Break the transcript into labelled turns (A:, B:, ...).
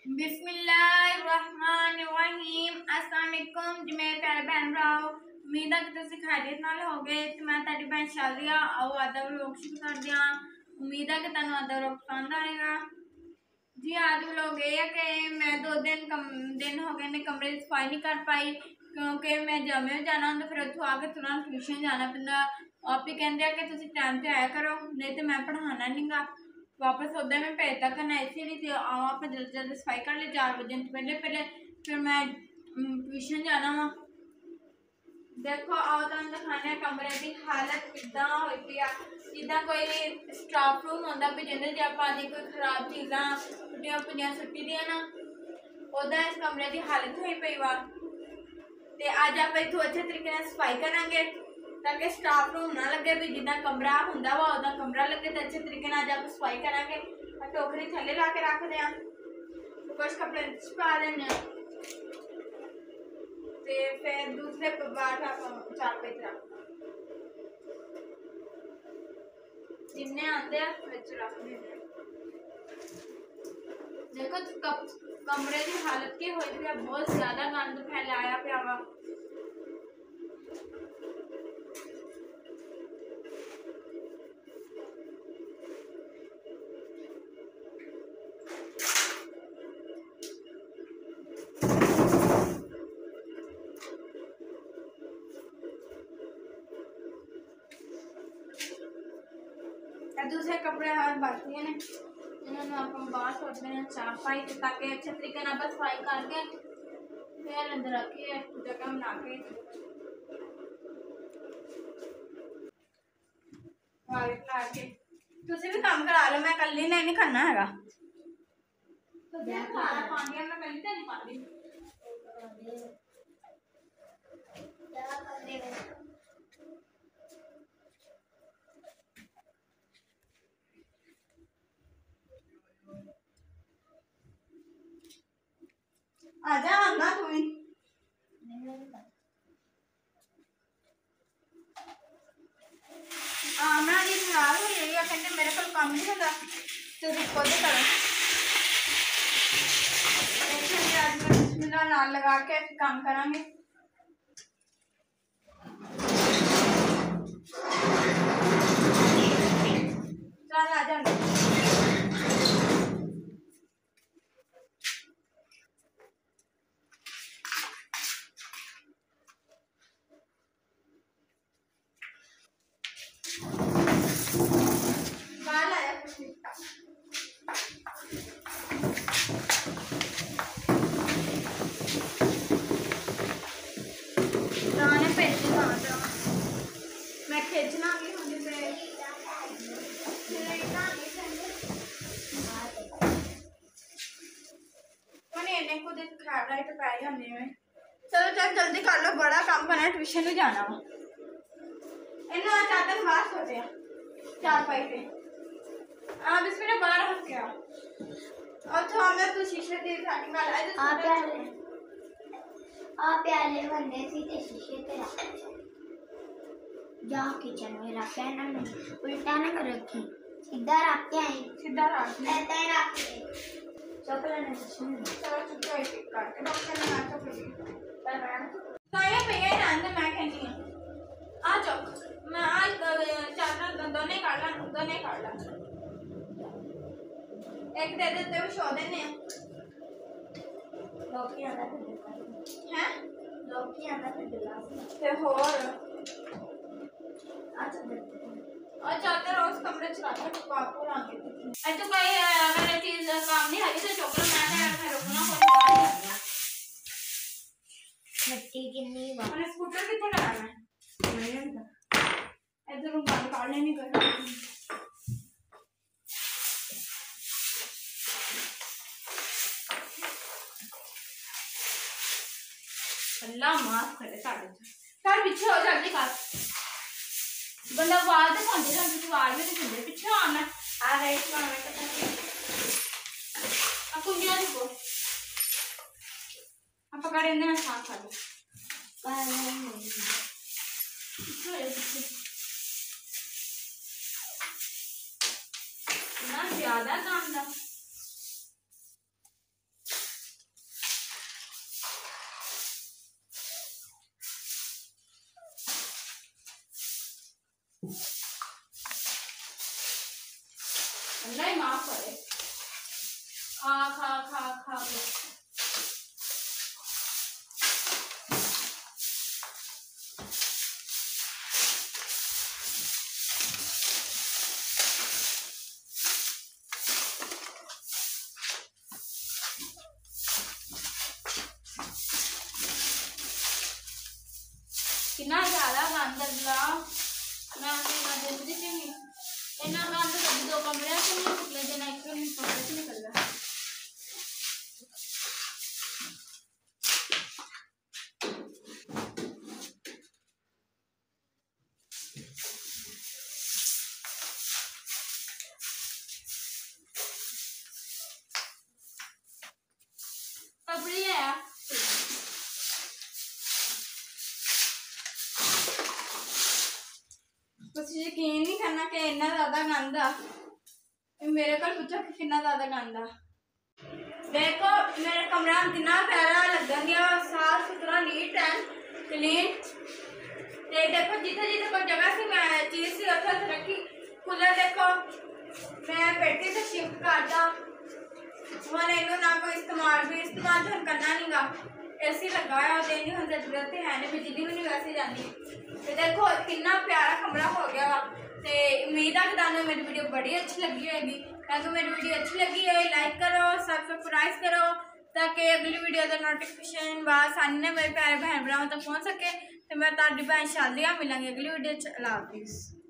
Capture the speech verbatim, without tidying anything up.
A: बिस्मिल्लाहिर्रहमानिर्रहीम। अस्सलाम वालेकुम जी मेरे प्यारे बहन भराओ, उम्मीद है कि तुम खैरियत नाल होगे। तो मैं तेरी बहन शादिया आओ आधा व्लॉग शुरू कर दिया। उम्मीद है कि तुहानू आधा व्लॉग पसंद आएगा जी। आज व्लॉग ये है कि मैं दो दिन कम दिन हो गए ने कमरे की सफाई नहीं कर पाई क्योंकि मैं जमे जाना होंगे, फिर उतों आके तुरंत ट्यूशन जाना पैंदा। आप ही कहते हैं कि तुम टाइम से आया करो, नहीं तो मैं पढ़ाना नहीं गा। वापस उधर में भेजता करना इसीलिए आओ आप जल्दी जल्दी सफाई कर ले चार बजे पहले पहले, फिर मैं ट्यूशन जाना वा। देखो आओ तुम दिखाने कमरे की हालत किदा हुई पई आ, जिदा कोई स्टाफ रूम होंदा भी जिंदे जे आप कोई खराब चीज़ां टुटियां पईयां सुट्टी दियां ना, ओदा इस कमरे की हालत हुई पई वा। ते अज आप इथों अच्छे तरीके नाल सफाई करांगे ताकि स्टाफ रूम ना लगे भी जिदा कमरा हुंदा वा ओदा कमरा लगे। तो अच्छे तरीके नाल अज आप सफाई करांगे। टोकरी थल्ले ला के रख दें, कुछ कपड़े पा देने, ते फिर दूसरे बार चार पे रख जिन्ने आते हैं फ्रिज रख देने। देखो कप, कमरे की हालत की हुई थी, बहुत ज्यादा गंद फैलाया पिया वा। दूसरे कपड़े हाथ बाकी ने इन्होंने आप बाहर छोड़ते हैं चार पाई ताकि अच्छे तरीके ना बस सफाई करके फिर अंदर रखिए जगह बना के तुसी भी काम करा लो, मैं कल ही नहीं करना हैगा। खाना पानी मैं कल ही नहीं पानी आजा आना तुम्हें आमना जी खराब हो गई है, कहते मेरे को काम नहीं होता तुम खुद करो। आज मैं बिस्मिल्लाह नाल लगा के काम करांगे। चल आ जा मैं खींचना भी हूँ जिसे चलो चल जल्दी कर लो, बड़ा काम करना, ट्यूशन भी जाना वा। इन्ना चादर बाहर सोते चार पाई पे आप इसमें बाहर रख के आओ और तो हमें तो शीशे दे साड़ी में लाए तो आप प्याले आप प्याले बंदे सीधे शीशे पे रख जा किचन में रख के ना उल्टा ना रखी सीधा रख के आई सीधा रख ऐसे ही रख के चॉकलेट ने सुन चलो चुप हो एक काट के डॉक्टर ने नाचो फिर पर मैं तो ये भैया ना अंदर मैं कहनी है आ जाओ मैं आज चादर दोने काट ला दोने काट ला एक दे देते हो शो देने लौकी आधा कर देता है लौकी आधा कर गिलास ते और अच्छा देते और चादर उस कमरे च रख के पापू लाके ऐ तो कोई अगर चीज काम नहीं है तो चोकला मैं मैं रुकना पड़ेगा। मिट्टी कितनी बार मैंने स्कूटर कितने लगाना है नहीं है इधर रूम बाहर काटने नहीं करना। अल्लाह माफ करे साढ़े यार पीछे हो जल्दी कर बंदा वाल तो पहुंचे जाते तो वाल भी नहीं पीछे आना आ रहे इस बार में पता नहीं अब कुंजिया देखो अब पकड़ लेंगे ना साफ कर लो ना ज्यादा काम था अल्लाह ही माफ करे। खा खा खा खा कितना ज्यादा गंद लगा मैं मैं देखती थी इतना गंद कभी दो कमरे से नहीं निकले देना एक कमरे से निकल रहा कपड़ी है यकीन नहीं करना कि इन्ना ज्यादा गंद आ मेरे को पूछो कि कितना ज्यादा गंद आ देखो मेरे कमरा कितना प्यारा लगन दिया साफ सुथरा नीट एंड क्लीन ते देखो जिथे जिथे कोई जगह से मैं चीज सी उथे रखी कूलर देखो मैं पेटी से शिफ्ट करता मैंने इन्हों ना कोई इस्तेमाल भी इस्तेमाल तो करना नहीं गा एसी लगाया देनी हम जरूरत है नहीं बिजली भी नहीं वैसे जाती तो देखो कितना प्यारा कमरा हो गया वा तो उम्मीद है कि तुहानू मेरी वीडियो बड़ी अच्छी लगी होगी अगर मेरी वीडियो अच्छी लगी है लाइक करो सब्सक्राइब करो ताकि अगली वीडियो का नोटिफिकेशन आसानी ने मेरे प्यारे बहन भरावां तक पहुँच सके तो मैं ताड़ी भैन शालिया मिलांगी अगली वीडियो। अल्लाह हाफिज़।